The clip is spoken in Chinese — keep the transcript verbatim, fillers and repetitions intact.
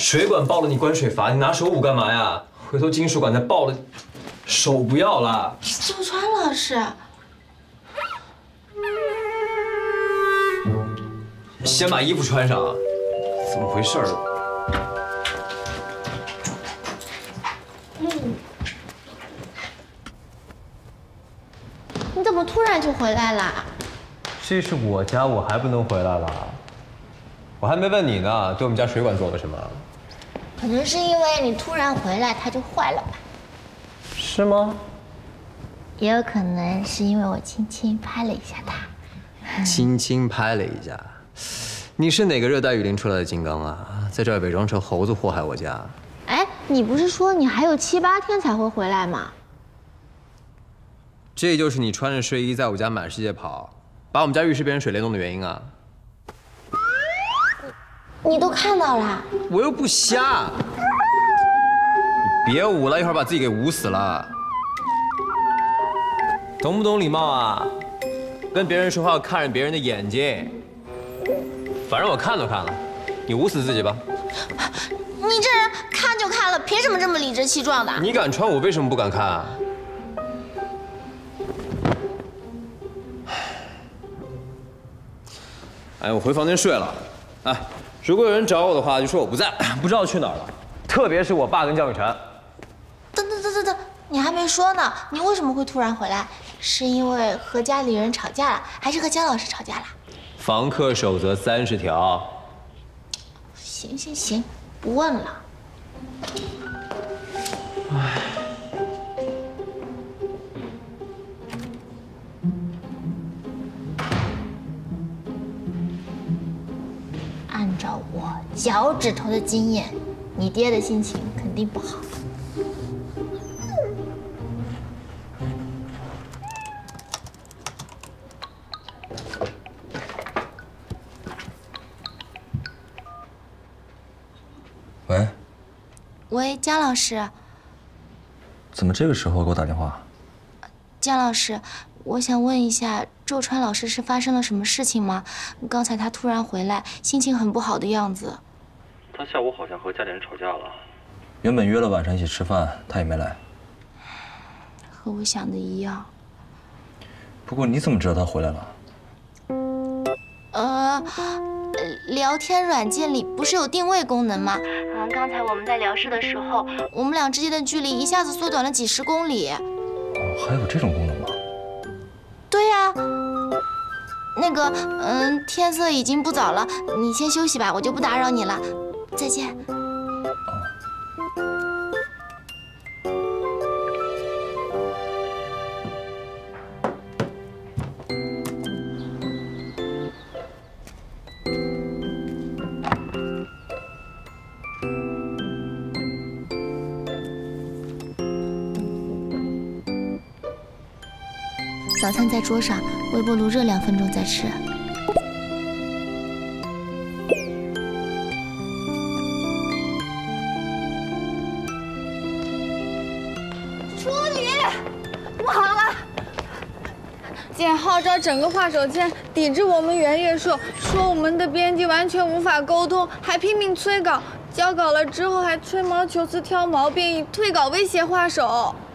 水管爆了你关水阀，你拿手捂干嘛呀？回头金属管再爆了，手不要了。 周川老师， 先把衣服穿上，怎么回事？ 嗯，你怎么突然就回来啦？ 这是我家，我还不能回来了？我还没问你呢，对我们家水管做了什么？ 可能是因为你突然回来，它就坏了吧？ 是吗？ 也有可能是因为我轻轻拍了一下它。 轻轻拍了一下。你是哪个热带雨林出来的金刚啊？在这儿伪装成猴子祸害我家？ 哎，你不是说你还有七八天才会回来吗？ 这就是你穿着睡衣在我家满世界跑，把我们家浴室变成水帘洞的原因啊！ 你都看到了？ 我又不瞎。你别捂了，一会儿把自己给捂死了。懂不懂礼貌啊？跟别人说话要看着别人的眼睛。反正我看都看了，你捂死自己吧。 你这人看就看了，凭什么这么理直气壮的？ 你敢穿，我为什么不敢看啊？哎，我回房间睡了。哎，如果有人找我的话，就说我不在，不知道去哪儿了。特别是我爸跟姜雨晨。 等等等等等，你还没说呢，你为什么会突然回来？是因为和家里人吵架了，还是和姜老师吵架了？ 房客守则三十条。 行行行，不问了。 唉。 按照我脚趾头的经验，你爹的心情肯定不好。 喂， 喂，姜老师。 怎么这个时候给我打电话？ 姜老师，我想问一下，周川老师是发生了什么事情吗？刚才他突然回来，心情很不好的样子。 他下午好像和家里人吵架了，原本约了晚上一起吃饭，他也没来。 和我想的一样。 不过你怎么知道他回来了？ 呃。聊天软件里不是有定位功能吗？嗯，刚才我们在聊事的时候，我们俩之间的距离一下子缩短了几十公里。 哦，还有这种功能吗？ 对呀。那个，嗯，天色已经不早了，你先休息吧，我就不打扰你了。再见。早餐在桌上，微波炉热两分钟再吃。 处理，不好了！姐号召整个画手签抵制我们原页社，说我们的编辑完全无法沟通，还拼命催稿，交稿了之后还吹毛求疵、挑毛病，以退稿威胁画手。